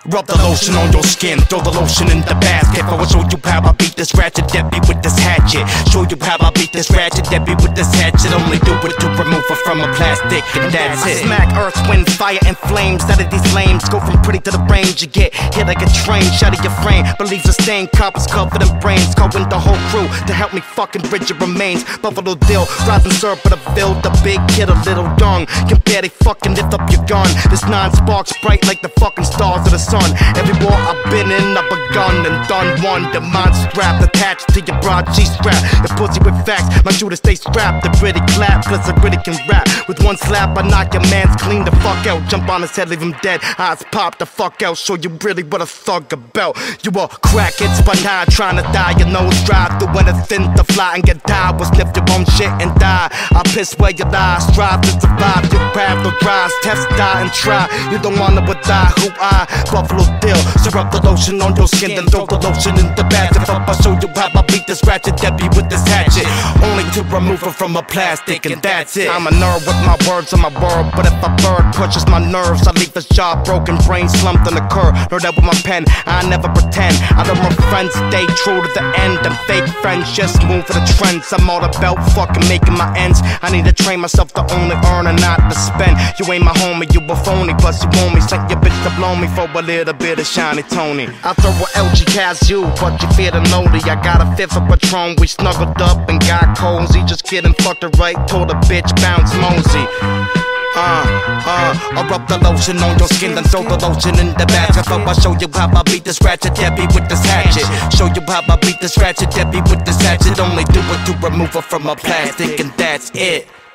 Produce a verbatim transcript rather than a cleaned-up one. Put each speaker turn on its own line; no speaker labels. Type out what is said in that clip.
Rub the lotion on your skin, throw the lotion in the basket. I will show you how I beat this ratchet Debbie with this hatchet. Show you how I beat this ratchet Debbie with this hatchet. Only do it to remove her from a plastic, and that's it. I smack earth, wind, fire, and flames out of these flames. Go from pretty to the range, you get hit like a train. Shatter your frame, believes a stain, coppers covered in brains. Calling the whole crew to help me fucking rid your remains. Buffalo Bill, rising serpent of Bill, the big kid, a little young. Can barely fucking lift up your gun. This nine sparks bright like the fucking stars of the sun. Every war I've been in, I've begun and done one. The mind strapped, attached to your broad G-strap. The pussy with facts, my shooter stay strapped. The pretty clap, plus I really can rap. With one slap, I knock your man's clean the fuck out. Jump on his head, leave him dead. Eyes pop the fuck out, show you really what a thug about. You a crackhead, but now trying to die. Your nose dry, do anything to fly and get died. Will sniff your own shit and die. I piss where you lie, strive to survive. Your path no dries, test, die and try. You don't wanna but die, who I? Buffalo Bill, so rub the lotion on your skin, then throw the lotion in the bathtub. I'll show you how I beat this ratchet Debbie with this hatchet. Only to remove her from a plastic, and that's it. I'm a nerd with my words on my word, but if a bird pushes my nerves, I leave his jaw broken, brain slumped on the curb. Nerd that with my pen, I never pretend. I don't want friends, stay true to the end. And fake friends just move for the trends. I'm all about fucking making my ends. I need to train myself to only earn and not to spend. You ain't my homie, you a phony, plus you want me. Sent your bitch to blow me for a little bit of shiny Tony. I throw a L G Kazoo, but you fear the noddy. I got a fifth of Patron, we snuggled up and got cozy. Just kidding, fucked her right, told a bitch bounce mosey. Uh, uh, I rub the lotion on your skin, then throw the lotion in the bathtub. I'll show you how I beat this ratchet Debbie with this hatchet. Show you how I beat this ratchet Debbie with this hatchet. Only do it to remove her from a plastic, and that's it.